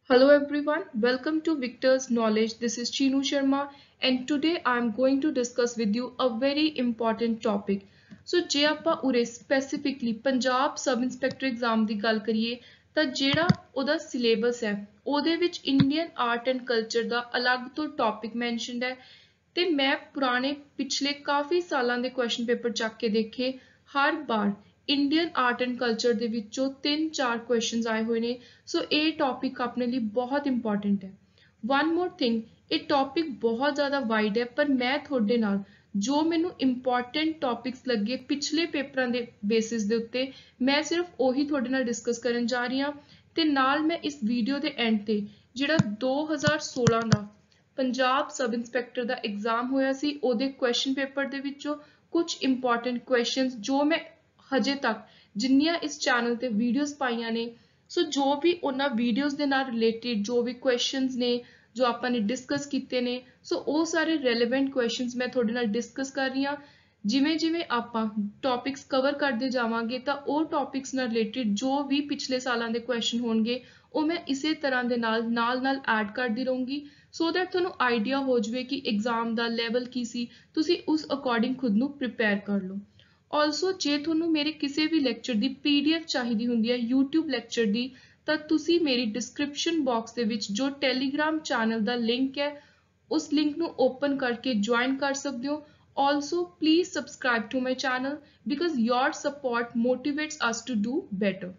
Hello everyone, welcome to Victor's Knowledge. This is Chinu Sharma and today I am going to discuss with you a very important topic. So ਜੇ ਆਪਾਂ ਉਰੇ specifically Punjab sub inspector exam ਦੀ ਗੱਲ ਕਰੀਏ ਤਾਂ ਜਿਹੜਾ ਉਹਦਾ syllabus ਹੈ ਉਹਦੇ ਵਿੱਚ ਇੰਡੀਅਨ ਆਰਟ ਐਂਡ ਕਲਚਰ ਦਾ ਅਲੱਗ ਤੋਂ ਟੌਪਿਕ ਮੈਂਸ਼ਨਡ ਹੈ ਤੇ ਮੈਂ ਪੁਰਾਣੇ ਪਿਛਲੇ ਕਾਫੀ ਸਾਲਾਂ ਦੇ ਕੁਐਸਚਨ ਪੇਪਰ ਚੱਕ ਕੇ ਦੇਖੇ ਹਰ ਵਾਰ ਇੰਡੀਅਨ ਆਰਟ ਐਂਡ ਕਲਚਰ ਦੇ ਵਿੱਚੋਂ 3-4 ਕੁਐਸਚਨਸ ਆਏ ਹੋਏ ਨੇ ਸੋ ਇਹ ਟੌਪਿਕ ਆਪਣੇ ਲਈ ਬਹੁਤ ਇੰਪੋਰਟੈਂਟ ਹੈ ਵਨ ਮੋਰ ਥਿੰਗ ਇਹ ਟੌਪਿਕ ਬਹੁਤ ਜ਼ਿਆਦਾ ਵਾਈਡ ਹੈ ਪਰ ਮੈਂ ਤੁਹਾਡੇ ਨਾਲ ਜੋ ਮੈਨੂੰ ਇੰਪੋਰਟੈਂਟ ਟੌਪਿਕਸ ਲੱਗੇ ਪਿਛਲੇ ਪੇਪਰਾਂ ਦੇ ਬੇਸਿਸ ਦੇ ਉੱਤੇ ਮੈਂ ਸਿਰਫ ਉਹੀ ਤੁਹਾਡੇ ਨਾਲ ਡਿਸਕਸ ਕਰਨ ਜਾ ਰਹੀ ਹਾਂ ਤੇ ਨਾਲ ਮੈਂ ਇਸ ਵੀਡੀਓ ਦੇ ਐਂਡ ਤੇ ਜਿਹੜਾ 2016 ਦਾ ਪੰਜਾਬ ਸਬ ਇੰਸਪੈਕਟਰ ਦਾ ਐਗਜ਼ਾਮ ਹੋਇਆ ਸੀ ਉਹਦੇ ਕੁਐਸਚਨ ਪੇਪਰ ਦੇ ਵਿੱਚੋਂ ਕੁਝ ਇੰਪੋਰਟੈਂਟ ਕੁਐਸਚਨਸ ਜੋ ਮੈਂ ਹਜੇ ਤੱਕ ਜਿੰਨੀਆਂ ਇਸ ਚੈਨਲ ਤੇ ਵੀਡੀਓਜ਼ ਪਾਈਆਂ ਨੇ ਸੋ ਜੋ ਵੀ ਉਹਨਾਂ ਵੀਡੀਓਜ਼ ਦੇ ਨਾਲ ਰਿਲੇਟਡ ਜੋ ਵੀ ਕੁਐਸਚਨਸ ਨੇ ਜੋ ਆਪਾਂ ਨੇ ਡਿਸਕਸ ਕੀਤੇ ਨੇ ਸੋ ਉਹ ਸਾਰੇ ਰੈਲੇਵੈਂਟ ਕੁਐਸਚਨਸ ਮੈਂ ਤੁਹਾਡੇ ਨਾਲ ਡਿਸਕਸ ਕਰ ਰਹੀ ਹਾਂ ਜਿਵੇਂ ਜਿਵੇਂ ਆਪਾਂ ਟੌਪਿਕਸ ਕਵਰ ਕਰਦੇ ਜਾਵਾਂਗੇ ਤਾਂ ਉਹ ਟੌਪਿਕਸ ਨਾਲ ਰਿਲੇਟਡ ਜੋ ਵੀ ਪਿਛਲੇ ਸਾਲਾਂ ਦੇ ਕੁਐਸਚਨ ਹੋਣਗੇ ਉਹ ਮੈਂ ਇਸੇ ਤਰ੍ਹਾਂ ਦੇ ਨਾਲ ਐਡ ਕਰਦੀ ਰਹੂੰਗੀ ਸੋ ਦੈਟ ਤੁਹਾਨੂੰ ਆਈਡੀਆ ਹੋ ਜਾਵੇ ਕਿ ਐਗਜ਼ਾਮ ਦਾ ਲੈਵਲ ਕੀ ਸੀ ਤੁਸੀਂ ਉਸ ਅਕੋਰਡਿੰਗ ਖੁਦ ਨੂੰ ਪ੍ਰਿਪੇਅਰ ਕਰ ਲਓ ਆਲਸੋ ਜੇ ਤੁਹਾਨੂੰ ਮੇਰੇ ਕਿਸੇ ਵੀ ਲੈਕਚਰ ਦੀ ਪੀਡੀਐਫ ਚਾਹੀਦੀ ਹੁੰਦੀ ਹੈ YouTube ਲੈਕਚਰ ਦੀ ਤਾਂ ਤੁਸੀਂ ਮੇਰੀ ਡਿਸਕ੍ਰਿਪਸ਼ਨ ਬਾਕਸ ਦੇ ਵਿੱਚ ਜੋ ਟੈਲੀਗ੍ਰਾਮ ਚੈਨਲ ਦਾ ਲਿੰਕ ਹੈ ਉਸ ਲਿੰਕ ਨੂੰ ਓਪਨ ਕਰਕੇ ਜੁਆਇਨ ਕਰ ਸਕਦੇ ਹੋ also please subscribe to my channel because your support motivates us to do better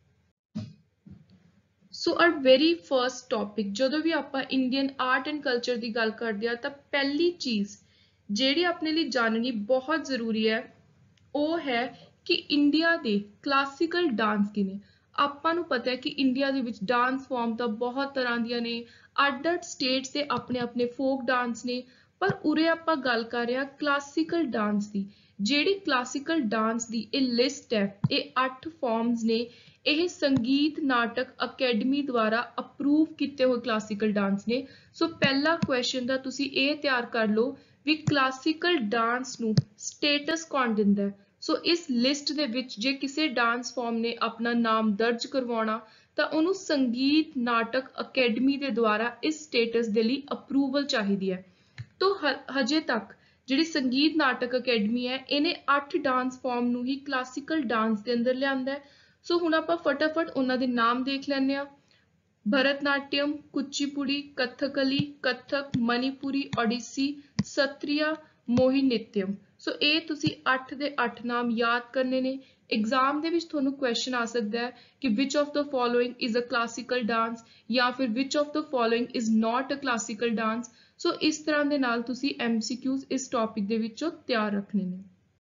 so our very first topic ਜਦੋਂ ਵੀ ਆਪਾਂ ਇੰਡੀਅਨ ਆਰਟ ਐਂਡ ਕਲਚਰ ਦੀ ਗੱਲ ਕਰਦੇ ਆ ਤਾਂ ਪਹਿਲੀ ਚੀਜ਼ ਜਿਹੜੀ ਆਪਣੇ ਲਈ ਜਾਣਨੀ ਬਹੁਤ ਜ਼ਰੂਰੀ ਹੈ ਉਹ ਹੈ ਕਿ ਇੰਡੀਆ ਦੇ ਕਲਾਸੀਕਲ ਡਾਂਸ ਕੀ ਨੇ ਆਪਾਂ ਨੂੰ ਪਤਾ ਹੈ ਕਿ ਇੰਡੀਆ ਦੇ ਵਿੱਚ ਡਾਂਸ ਫਾਰਮ ਤਾਂ ਬਹੁਤ ਤਰ੍ਹਾਂ ਦੀਆਂ ਨੇ ਅੱਡ-ਅੱਡ ਸਟੇਟਸ ਦੇ ਆਪਣੇ ਫੋਕ ਡਾਂਸ ਨੇ ਪਰ ਉਰੇ ਆਪਾਂ ਗੱਲ ਕਰ ਰਹੇ ਹਾਂ ਕਲਾਸੀਕਲ ਡਾਂਸ ਦੀ ਜਿਹੜੀ ਕਲਾਸੀਕਲ ਡਾਂਸ ਦੀ ਇਹ ਲਿਸਟ ਹੈ ਇਹ 8 ਫਾਰਮਸ ਨੇ ਇਹ ਸੰਗੀਤ ਨਾਟਕ ਅਕੈਡਮੀ ਦੁਆਰਾ ਅਪਰੂਵ ਕੀਤੇ ਹੋਏ ਕਲਾਸੀਕਲ ਡਾਂਸ ਨੇ ਸੋ ਪਹਿਲਾ ਕੁਐਸਚਨ ਦਾ ਤੁਸੀਂ ਇਹ ਤਿਆਰ ਕਰ ਲਓ ਵੀ ਕਲਾਸੀਕਲ ਡਾਂਸ ਨੂੰ ਸਟੇਟਸ ਕੌਣ ਦਿੰਦਾ ਹੈ ਸੋ ਇਸ ਲਿਸਟ ਦੇ ਵਿੱਚ ਜੇ ਕਿਸੇ ਡਾਂਸ ਫਾਰਮ ਨੇ ਆਪਣਾ ਨਾਮ ਦਰਜ ਕਰਵਾਉਣਾ ਤਾਂ ਉਹਨੂੰ ਸੰਗੀਤ ਨਾਟਕ ਅਕੈਡਮੀ ਦੇ ਦੁਆਰਾ ਇਸ ਸਟੇਟਸ ਦੇ ਲਈ ਅਪਰੂਵਲ ਚਾਹੀਦੀ ਹੈ ਤੋ ਹਜੇ ਤੱਕ ਜਿਹੜੀ ਸੰਗੀਤ ਨਾਟਕ ਅਕੈਡਮੀ ਹੈ ਇਹਨੇ 8 ਡਾਂਸ ਫਾਰਮ ਨੂੰ ਹੀ ਕਲਾਸੀਕਲ ਡਾਂਸ ਦੇ ਅੰਦਰ ਲਿਆਂਦਾ ਹੈ ਸੋ ਹੁਣ ਆਪਾਂ ਫਟਾਫਟ ਉਹਨਾਂ ਦੇ ਨਾਮ ਦੇਖ ਲੈਂਦੇ ਆ भरतनाट्यम कुचिपुड़ी कथकली कथक मणिपुरी ओडिसी सत्रिया मोहिनीअट्टम सो ये तुसी 8 ਦੇ 8 ਨਾਮ ਯਾਦ ਕਰਨੇ ਨੇ एग्जाम ਦੇ ਵਿੱਚ ਤੁਹਾਨੂੰ ਕੁਐਸਚਨ ਆ ਸਕਦਾ ਹੈ ਕਿ which of the following is a classical dance ਜਾਂ ਫਿਰ which of the following is not a classical dance ਸੋ ਇਸ ਤਰ੍ਹਾਂ ਦੇ ਨਾਲ ਤੁਸੀਂ MCQs ਇਸ ਟੌਪਿਕ ਦੇ ਵਿੱਚੋਂ ਤਿਆਰ ਰੱਖਣੇ ਨੇ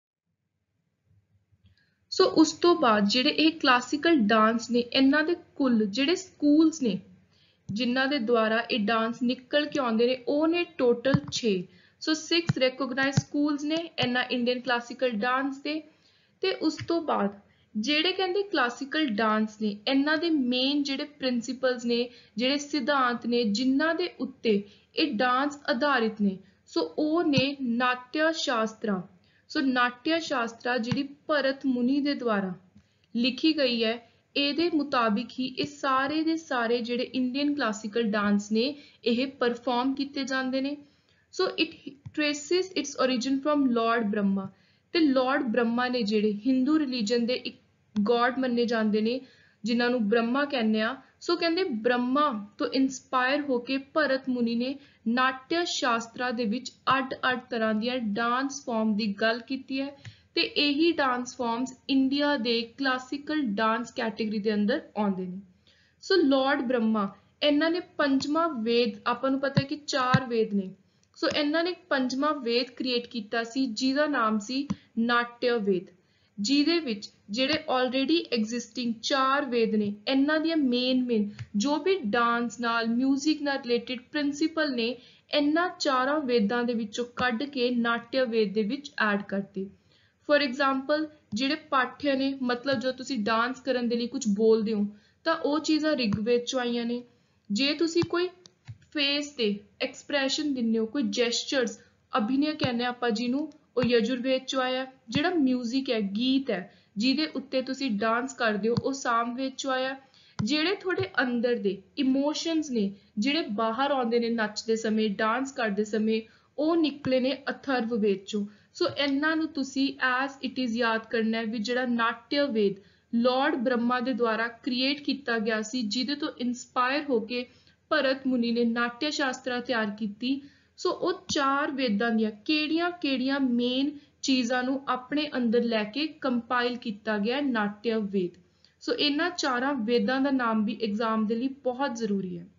ਸੋ ਉਸ ਤੋਂ ਬਾਅਦ ਜਿਹੜੇ ਇਹ ਕਲਾਸੀਕਲ ਡਾਂਸ ਨੇ ਇਹਨਾਂ ਦੇ ਕੁੱਲ ਜਿਹੜੇ ਸਕੂਲਸ ਨੇ ਜਿਨ੍ਹਾਂ ਦੇ ਦੁਆਰਾ ਇਹ ਡਾਂਸ ਨਿਕਲ ਕੇ ਆਉਂਦੇ ਨੇ ਉਹ ਨੇ ਟੋਟਲ 6 ਸੋ 6 ਰੈਕਗਨਾਈਜ਼ਡ ਸਕੂਲਸ ਨੇ ਇਹਨਾਂ ਇੰਡੀਅਨ ਕਲਾਸੀਕਲ ਡਾਂਸ ਦੇ ਤੇ ਉਸ ਤੋਂ ਬਾਅਦ ਜਿਹੜੇ ਕਹਿੰਦੇ ਕਲਾਸੀਕਲ ਡਾਂਸ ਨੇ ਇਹਨਾਂ ਦੇ ਮੇਨ ਜਿਹੜੇ ਪ੍ਰਿੰਸੀਪਲਸ ਨੇ ਜਿਹੜੇ ਸਿਧਾਂਤ ਨੇ ਜਿਨ੍ਹਾਂ ਦੇ ਉੱਤੇ ਇਹ ਡਾਂਸ ਆਧਾਰਿਤ ਨੇ ਸੋ ਉਹ ਨੇ ਨਾਟਯ ਸ਼ਾਸਤਰਾ ਸੋ ਨਾਟਯ ਸ਼ਾਸਤਰਾ ਜਿਹੜੀ ਭਰਤ ਮੁਨੀ ਦੇ ਦੁਆਰਾ ਲਿਖੀ ਗਈ ਹੈ ਇਹਦੇ ਮੁਤਾਬਿਕ ਹੀ ਇਹ ਸਾਰੇ ਦੇ ਸਾਰੇ ਜਿਹੜੇ ਇੰਡੀਅਨ ਕਲਾਸੀਕਲ ਡਾਂਸ ਨੇ ਇਹ ਪਰਫਾਰਮ ਕੀਤੇ ਜਾਂਦੇ ਨੇ so it traces its origin from lord Brahma ਤੇ ਲਾਰਡ ਬ੍ਰਹਮਾ ਨੇ ਜਿਹੜੇ ਹਿੰਦੂ ਰਿਲੀਜਨ ਦੇ ਇੱਕ ਗॉड ਮੰਨੇ ਜਾਂਦੇ ਨੇ ਜਿਨ੍ਹਾਂ ਨੂੰ ਬ੍ਰਹਮਾ ਕਹਿੰਦੇ ਆ ਸੋ ਕਹਿੰਦੇ ਬ੍ਰਹਮਾ ਤੋਂ ਇਨਸਪਾਇਰ ਹੋ ਕੇ ਭਰਤ ਮੁਨੀ ਨੇ ਨਾਟਯ ਸ਼ਾਸਤਰਾ ਦੇ ਵਿੱਚ ਅੱਡ-ਅੱਡ ਤਰ੍ਹਾਂ ਦੀਆਂ ਡਾਂਸ ਫਾਰਮ ਦੀ ਗੱਲ ਕੀਤੀ ਹੈ ਤੇ ਇਹੀ ਡਾਂਸ ਫਾਰਮਸ ਇੰਡੀਆ ਦੇ ਕਲਾਸੀਕਲ ਡਾਂਸ ਕੈਟਾਗਰੀ ਦੇ ਅੰਦਰ ਆਉਂਦੇ ਨੇ ਸੋ ਲਾਰਡ ਬ੍ਰਹਮਾ ਇਹਨਾਂ ਨੇ ਪੰਜਵਾਂ ਵੇਦ ਆਪਾਂ ਨੂੰ ਪਤਾ ਹੈ ਕਿ 4 ਵੇਦ ਨੇ ਸੋ ਇਹਨਾਂ ਨੇ ਪੰਜਵਾਂ ਵੇਦ ਕ੍ਰੀਏਟ ਕੀਤਾ ਸੀ ਜਿਹਦਾ ਨਾਮ ਸੀ ਨਾਟਯ ਵੇਦ ਜਿਹਦੇ ਵਿੱਚ ਜਿਹੜੇ ਆਲਰੇਡੀ ਐਗਜ਼ਿਸਟਿੰਗ 4 ਵੇਦ ਨੇ ਇਹਨਾਂ ਦੀਆਂ ਮੇਨ ਜੋ ਵੀ ਡਾਂਸ ਨਾਲ ਮਿਊਜ਼ਿਕ ਨਾਲ ਰਿਲੇਟਡ ਪ੍ਰਿੰਸੀਪਲ ਨੇ ਇਹਨਾਂ 4 ਵੇਦਾਂ ਦੇ ਵਿੱਚੋਂ ਕੱਢ ਕੇ ਨਾਟਯ ਵੇਦ ਦੇ ਵਿੱਚ ਐਡ ਕਰਤੇ ਫॉर एग्जांपल ਜਿਹੜੇ ਪਾਠਯ ਨੇ ਮਤਲਬ ਜੋ ਤੁਸੀਂ ਡਾਂਸ ਕਰਨ ਦੇ ਲਈ ਕੁਝ ਬੋਲਦੇ ਹੋ ਤਾਂ ਉਹ ਚੀਜ਼ਾਂ ਰਿਗਵੇਦ ਚੋਂ ਆਈਆਂ ਨੇ ਜੇ ਤੁਸੀਂ ਕੋਈ ਫੇਸ ਤੇ ਐਕਸਪ੍ਰੈਸ਼ਨ ਦਿੰਦੇ ਹੋ ਕੋਈ ਜੈਸਚਰਸ ਅਭਿਨय ਕਹਿੰਦੇ ਆਪਾਂ ਜਿਹਨੂੰ ਉਹ ਯਜੁਰਵੇਦ ਚੋਂ ਆਇਆ ਜਿਹੜਾ ਮਿਊਜ਼ਿਕ ਹੈ ਗੀਤ ਹੈ ਜਿਹਦੇ ਉੱਤੇ ਤੁਸੀਂ ਡਾਂਸ ਕਰਦੇ ਹੋ ਉਹ ਸਾਮਵੇਦ ਚੋਂ ਆਇਆ ਜਿਹੜੇ ਤੁਹਾਡੇ ਅੰਦਰ ਦੇ ਇਮੋਸ਼ਨਸ ਨੇ, ਜਿਹੜੇ ਬਾਹਰ ਆਉਂਦੇ ਨੇ ਨੱਚਦੇ ਸਮੇਂ, ਡਾਂਸ ਕਰਦੇ ਸਮੇਂ, ਉਹ ਨਿਕਲੇ ਨੇ ਅਥਰਵ ਵੇਦ ਚੋਂ। ਸੋ ਇਹਨਾਂ ਨੂੰ ਤੁਸੀਂ ਐਜ਼ ਇਟ ਇਜ਼ ਯਾਦ ਕਰਨਾ ਹੈ ਵੀ ਜਿਹੜਾ ਨਾਟਯ ਵੇਦ ਲਾਰਡ ਬ੍ਰਹਮਾ ਦੇ ਦੁਆਰਾ ਕ੍ਰੀਏਟ ਕੀਤਾ ਗਿਆ ਸੀ, ਜਿਹਦੇ ਤੋਂ ਇਨਸਪਾਇਰ ਹੋ ਕੇ ਭਰਤ ਮੁਨੀ ਨੇ ਨਾਟਯ ਸ਼ਾਸਤਰਾ ਤਿਆਰ ਕੀਤੀ। ਸੋ ਉਹ 4 ਵੇਦਾਂ ਦੀਆਂ ਕਿਹੜੀਆਂ ਮੇਨ ਚੀਜ਼ਾਂ ਨੂੰ ਆਪਣੇ ਅੰਦਰ ਲੈ ਕੇ ਕੰਪਾਈਲ ਕੀਤਾ ਗਿਆ ਨਾਟਯ ਵੇਦ। ਸੋ ਇਹਨਾਂ 4 ਵੇਦਾਂ ਦਾ ਨਾਮ ਵੀ ਐਗਜ਼ਾਮ ਦੇ ਲਈ ਬਹੁਤ ਜ਼ਰੂਰੀ ਹੈ।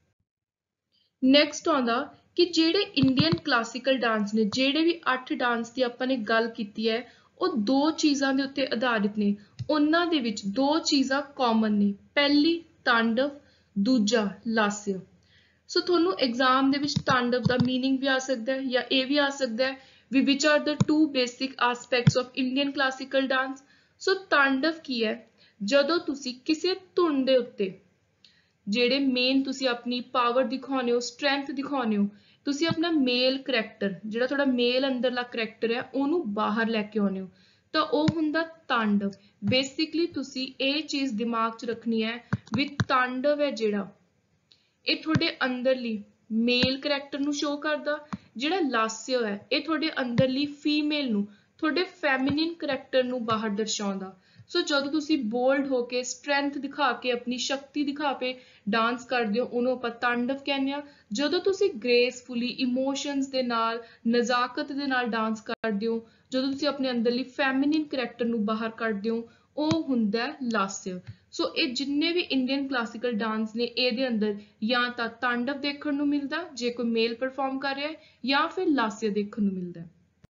ਨੈਕਸਟ ਆਉਂਦਾ ਕਿ ਜਿਹੜੇ ਇੰਡੀਅਨ ਕਲਾਸੀਕਲ ਡਾਂਸ ਨੇ, ਜਿਹੜੇ ਵੀ 8 ਡਾਂਸ ਦੀ ਆਪਾਂ ਨੇ ਗੱਲ ਕੀਤੀ ਹੈ, ਉਹ 2 ਚੀਜ਼ਾਂ ਦੇ ਉੱਤੇ ਆਧਾਰਿਤ ਨੇ। ਉਹਨਾਂ ਦੇ ਵਿੱਚ 2 ਚੀਜ਼ਾਂ ਕਾਮਨ ਨੇ, ਪਹਿਲੀ ਤਾਂਡਵ, ਦੂਜਾ ਲਾਸਿਆ। ਸੋ ਤੁਹਾਨੂੰ ਐਗਜ਼ਾਮ ਦੇ ਵਿੱਚ ਤਾਂਡਵ ਦਾ ਮੀਨਿੰਗ ਵੀ ਆ ਸਕਦਾ ਹੈ ਜਾਂ ਇਹ ਵੀ ਆ ਸਕਦਾ ਹੈ ਵੀ which are the 2 basic aspects of Indian classical dance. So Tandav ਕੀ ਹੈ? ਜਦੋਂ ਤੁਸੀਂ ਕਿਸੇ ਧੁਨ ਦੇ ਉੱਤੇ ਜਿਹੜੇ ਮੇਨ ਤੁਸੀਂ ਆਪਣੀ ਪਾਵਰ ਦਿਖਾਉਂਦੇ ਹੋ, ਸਟਰੈਂਥ ਦਿਖਾਉਂਦੇ ਹੋ, ਤੁਸੀਂ ਆਪਣਾ ਮੇਲ ਕਰੈਕਟਰ, ਜਿਹੜਾ ਤੁਹਾਡਾ ਮੇਲ ਅੰਦਰਲਾ ਕਰੈਕਟਰ ਹੈ, ਉਹਨੂੰ ਬਾਹਰ ਲੈ ਕੇ ਆਉਂਦੇ ਹੋ, ਤਾਂ ਉਹ ਹੁੰਦਾ ਤਾਂਡਵ। ਬੇਸਿਕਲੀ ਤੁਸੀਂ ਇਹ ਚੀਜ਼ ਦਿਮਾਗ 'ਚ ਰੱਖਣੀ ਹੈ ਵੀ ਤਾਂਡਵ ਹੈ ਜਿਹੜਾ, ਇਹ ਤੁਹਾਡੇ ਅੰਦਰਲੀ ਮੇਲ ਕਰੈਕਟਰ ਨੂੰ ਸ਼ੋ ਕਰਦਾ। ਜਿਹੜਾ ਲਾਸਿਆ ਹੈ, ਇਹ ਤੁਹਾਡੇ ਅੰਦਰਲੀ ਫੀਮੇਲ ਨੂੰ, ਤੁਹਾਡੇ ਫੈਮਿਨਿਨ ਕਰੈਕਟਰ ਨੂੰ ਬਾਹਰ ਦਰਸਾਉਂਦਾ। ਸੋ ਜਦੋਂ ਤੁਸੀਂ ਬੋਲਡ ਹੋ ਕੇ, ਸਟਰੈਂਥ ਦਿਖਾ ਕੇ, ਆਪਣੀ ਸ਼ਕਤੀ ਦਿਖਾ ਕੇ ਡਾਂਸ ਕਰਦੇ ਹੋ, ਉਹਨੂੰ ਆਪਾਂ ਤਾਂਡਵ ਕਹਿੰਦੇ ਆ। ਜਦੋਂ ਤੁਸੀਂ ਗ੍ਰੇਸਫੁਲੀ, ਇਮੋਸ਼ਨਸ ਦੇ ਨਾਲ, ਨਜ਼ਾਕਤ ਦੇ ਨਾਲ ਡਾਂਸ ਕਰਦੇ ਹੋ, ਜਦੋਂ ਤੁਸੀਂ ਆਪਣੇ ਅੰਦਰਲੀ ਫੈਮਿਨਿਨ ਕਰੈਕਟਰ ਨੂੰ ਬਾਹਰ ਕੱਢਦੇ ਹੋ, ਉਹ ਹੁੰਦਾ ਲਾਸਿਆ। ਸੋ ਇਹ ਜਿੰਨੇ ਵੀ ਇੰਡੀਅਨ ਕਲਾਸੀਕਲ ਡਾਂਸ ਨੇ, ਇਹਦੇ ਅੰਦਰ ਜਾਂ ਤਾਂ ਤਾਂਡਵ ਦੇਖਣ ਨੂੰ ਮਿਲਦਾ ਜੇ ਕੋਈ ਮੇਲ ਪਰਫਾਰਮ ਕਰ ਰਿਹਾ ਹੈ, ਜਾਂ ਫਿਰ ਲਾਸਿਆ ਦੇਖਣ ਨੂੰ ਮਿਲਦਾ।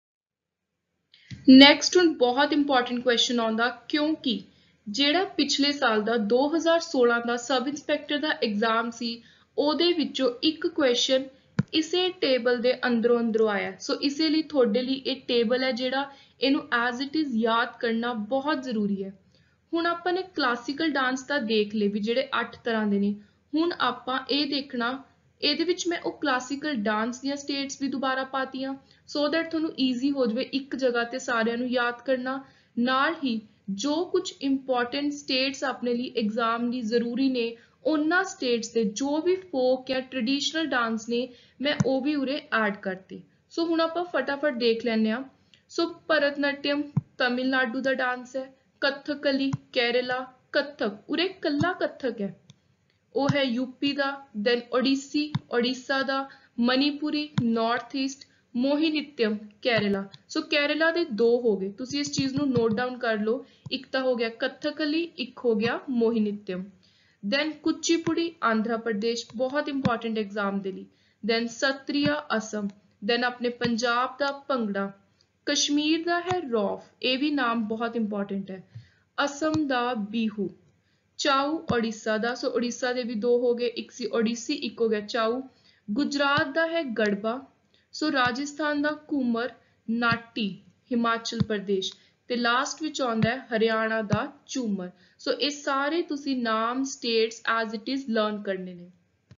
ਨੈਕਸਟ ਹੁਣ ਬਹੁਤ ਇੰਪੋਰਟੈਂਟ ਕੁਐਸਚਨ ਆਉਂਦਾ, ਕਿਉਂਕਿ ਜਿਹੜਾ ਪਿਛਲੇ ਸਾਲ ਦਾ 2016 ਦਾ ਸਬ ਇੰਸਪੈਕਟਰ ਦਾ ਐਗਜ਼ਾਮ ਸੀ, ਉਹਦੇ ਵਿੱਚੋਂ ਇੱਕ ਕੁਐਸਚਨ ਇਸੇ ਟੇਬਲ ਦੇ ਅੰਦਰੋਂ ਆਇਆ। ਸੋ ਇਸੇ ਲਈ ਤੁਹਾਡੇ ਲਈ ਇਹ ਟੇਬਲ ਹੈ ਜਿਹੜਾ, ਇਹਨੂੰ ਐਜ਼ ਇਟ ਇਜ਼ ਯਾਦ ਕਰਨਾ ਬਹੁਤ ਜ਼ਰੂਰੀ ਹੈ। ਹੁਣ ਆਪਾਂ ਨੇ ਕਲਾਸੀਕਲ ਡਾਂਸ ਤਾਂ ਦੇਖ ਲਏ ਵੀ ਜਿਹੜੇ 8 ਤਰ੍ਹਾਂ ਦੇ ਨੇ। ਹੁਣ ਆਪਾਂ ਇਹ ਦੇਖਣਾ, ਇਹਦੇ ਵਿੱਚ ਮੈਂ ਉਹ ਕਲਾਸੀਕਲ ਡਾਂਸ ਦੀਆਂ ਸਟੇਟਸ ਵੀ ਦੁਬਾਰਾ ਪਾਤੀਆਂ ਸੋ ਦੈਟ ਤੁਹਾਨੂੰ ਈਜ਼ੀ ਹੋ ਜਾਵੇ ਇੱਕ ਜਗ੍ਹਾ ਤੇ ਸਾਰਿਆਂ ਨੂੰ ਯਾਦ ਕਰਨਾ। ਨਾਲ ਹੀ ਜੋ ਕੁਝ ਇੰਪੋਰਟੈਂਟ ਸਟੇਟਸ ਆਪਣੇ ਲਈ ਐਗਜ਼ਾਮ ਲਈ ਜ਼ਰੂਰੀ ਨੇ, ਉਹਨਾਂ ਸਟੇਟਸ ਦੇ ਜੋ ਵੀ ਫੋਕ ਜਾਂ ਟ੍ਰੈਡੀਸ਼ਨਲ ਡਾਂਸ ਨੇ, ਮੈਂ ਉਹ ਵੀ ਉਰੇ ਐਡ ਕਰਤੇ। ਸੋ ਹੁਣ ਆਪਾਂ ਫਟਾਫਟ ਦੇਖ ਲੈਂਦੇ ਹਾਂ। ਸੋ ਭਰਤਨਾਟਿਅਮ ਤਮਿਲਨਾਡੂ ਦਾ ਡਾਂਸ ਹੈ, ਕਥਕਲੀ ਕੇਰਲਾ, ਕਥਕ ਉਰੇ ਕੱਲਾ ਕਥਕ ਹੈ, ਉਹ ਹੈ यूपी ਦਾ। ਦੈਨ ओडिसी ओडिशा ਦਾ, Manipuri north east, Mohiniyattam Kerala. So Kerala ਦੇ 2 ਹੋ ਗਏ, ਤੁਸੀਂ ਇਸ ਚੀਜ਼ ਨੂੰ ਨੋਟ ਡਾਊਨ ਕਰ ਲਓ, ਇੱਕ ਤਾਂ ਹੋ ਗਿਆ ਕਥਕਲੀ, ਇੱਕ ਹੋ ਗਿਆ ਮੋਹਿਨੀਅਟਮ। ਦੈਨ ਕੁਚੀਪੁੜੀ ਆਂਧਰਾ ਪ੍ਰਦੇਸ਼, ਬਹੁਤ ਇੰਪੋਰਟੈਂਟ ਐਗਜ਼ਾਮ ਦੇ ਲਈ। ਦੈਨ ਸਤਰੀਆ ਅਸਮ। ਦੈਨ ਆਪਣੇ ਪੰਜਾਬ ਦਾ ਭੰਗੜਾ, ਕਸ਼ਮੀਰ ਦਾ ਹੈ ਰੌਫ, ਇਹ ਵੀ ਨਾਮ ਬਹੁਤ ਇੰਪੋਰਟੈਂਟ ਹੈ। ਅਸਮ ਦਾ ਬਿਹੂ, ਚਾਊ ओडिशा ਦਾ। ਸੋ ओडिशा ਦੇ ਵੀ 2 ਹੋ ਗਏ, ਇੱਕ ਸੀ ओडिसी, ਇੱਕ ਹੋ ਗਿਆ ਚਾਊ। ਗੁਜਰਾਤ ਦਾ ਹੈ ਗੜਬਾ। ਸੋ ਰਾਜਸਥਾਨ ਦਾ ਘੂਮਰ, ਨਾਟੀ ਹਿਮਾਚਲ ਪ੍ਰਦੇਸ਼, ਤੇ ਲਾਸਟ ਵਿੱਚ ਆਉਂਦਾ ਹੈ ਹਰਿਆਣਾ ਦਾ ਝੂਮਰ। ਸੋ ਇਹ ਸਾਰੇ ਤੁਸੀਂ ਨਾਮ states as it is learn ਕਰਨੇ ਨੇ।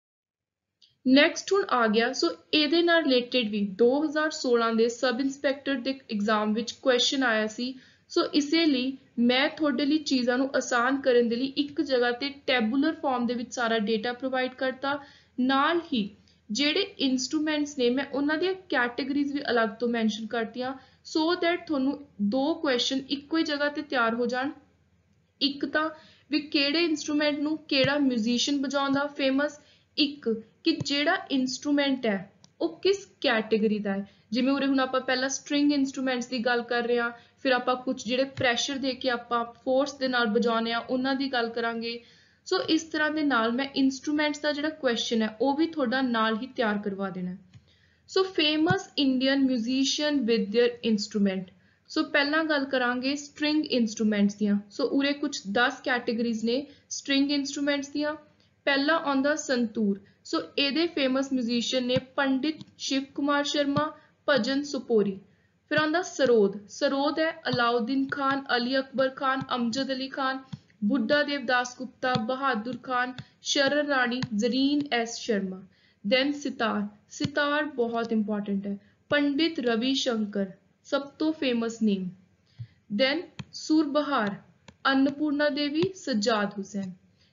ਨੈਕਸਟ ਹੁਣ ਆ ਗਿਆ, ਸੋ ਇਹਦੇ ਨਾਲ ਰਿਲੇਟਡ ਵੀ 2016 ਦੇ ਸਬ ਇੰਸਪੈਕਟਰ ਦੇ ਐਗਜ਼ਾਮ ਵਿੱਚ ਕੁਐਸਚਨ ਆਇਆ ਸੀ। ਸੋ ਇਸੇ ਲਈ ਮੈਂ ਤੁਹਾਡੇ ਲਈ ਚੀਜ਼ਾਂ ਨੂੰ ਆਸਾਨ ਕਰਨ ਦੇ ਲਈ ਇੱਕ ਜਗ੍ਹਾ ਤੇ ਟੈਬੂਲਰ ਫਾਰਮ ਦੇ ਵਿੱਚ ਸਾਰਾ ਡੇਟਾ ਪ੍ਰੋਵਾਈਡ ਕਰਤਾ। ਨਾਲ ਹੀ ਜਿਹੜੇ ਇਨਸਟਰੂਮੈਂਟਸ ਨੇ, ਮੈਂ ਉਹਨਾਂ ਦੀਆਂ ਕੈਟੇਗਰੀਜ਼ ਵੀ ਅਲੱਗ ਤੋਂ ਮੈਂਸ਼ਨ ਕਰਤੀਆਂ ਸੋ ਦੈਟ ਤੁਹਾਨੂੰ 2 ਕੁਐਸਚਨ ਇੱਕੋ ਹੀ ਜਗ੍ਹਾ ਤੇ ਤਿਆਰ ਹੋ ਜਾਣ। ਇੱਕ ਤਾਂ ਵੀ ਕਿਹੜੇ ਇਨਸਟਰੂਮੈਂਟ ਨੂੰ ਕਿਹੜਾ ਮਿਊਜ਼ੀਸ਼ੀਅਨ ਵਜਾਉਂਦਾ ਫੇਮਸ, ਇੱਕ ਕਿ ਜਿਹੜਾ ਇਨਸਟਰੂਮੈਂਟ ਹੈ ਉਹ ਕਿਸ ਕੈਟੇਗਰੀ ਦਾ ਹੈ। ਜਿਵੇਂ ਉਰੇ ਹੁਣ ਆਪਾਂ ਪਹਿਲਾਂ ਸਟ੍ਰਿੰਗ ਇੰਸਟਰੂਮੈਂਟਸ ਦੀ ਗੱਲ ਕਰ ਰਹੇ ਹਾਂ, ਫਿਰ ਆਪਾਂ ਕੁਝ ਜਿਹੜੇ ਪ੍ਰੈਸ਼ਰ ਦੇ ਕੇ ਆਪਾਂ ਫੋਰਸ ਦੇ ਨਾਲ ਵਜਾਉਂਦੇ ਆ ਉਹਨਾਂ ਦੀ ਗੱਲ ਕਰਾਂਗੇ। ਸੋ ਇਸ ਤਰ੍ਹਾਂ ਦੇ ਨਾਲ ਮੈਂ ਇੰਸਟਰੂਮੈਂਟਸ ਦਾ ਜਿਹੜਾ ਕੁਐਸਚਨ ਹੈ ਉਹ ਵੀ ਤੁਹਾਡਾ ਨਾਲ ਹੀ ਤਿਆਰ ਕਰਵਾ ਦੇਣਾ। So famous Indian musician with their instrument. So ਪਹਿਲਾਂ ਗੱਲ ਕਰਾਂਗੇ ਸਟ੍ਰਿੰਗ ਇੰਸਟਰੂਮੈਂਟਸ ਦੀਆਂ। ਸੋ ਉਰੇ ਕੁਝ 10 ਕੈਟੇਗਰੀਜ਼ ਨੇ ਸਟ੍ਰਿੰਗ ਇੰਸਟਰੂਮੈਂਟਸ ਦੀਆਂ। ਪਹਿਲਾ ਆਉਂਦਾ ਸੰਤੂਰ। ਸੋ ਇਹਦੇ ਫੇਮਸ ਮਿਊਜ਼ੀਸ਼ੀਅਨ ਨੇ ਪੰਡਿਤ ਸ਼ਿਵ ਕੁਮਾਰ ਸ਼ਰਮਾ, ਭਜਨ ਸੁਪੋਰੀ। ਫਿਰ ਆਉਂਦਾ ਸਰੋਦ। ਸਰੋਦ ਹੈ ਅਲਾउद्दीन ਖਾਨ, ਅਲੀ ਅਕਬਰ ਖਾਨ, ਅਮਜਦ ਅਲੀ ਖਾਨ, ਬੁੱਢਾ ਦੇਵ ਦਾਸ ਗੁप्ता, ਬਹਾਦੁਰ ਖਾਨ, ਸ਼ਰਨ ਰਾਣੀ, ਜ਼ਰੀਨ ਐਸ ਸ਼ਰਮਾ। ਦੈਨ ਸਿਤਾਰ। ਸਿਤਾਰ ਬਹੁਤ ਇੰਪੋਰਟੈਂਟ ਹੈ, ਪੰਡਿਤ ਰਵੀ ਸ਼ੰਕਰ ਸਭ ਤੋਂ famous name. Then surbahar, Annapurna Devi, Sajjad Hussain.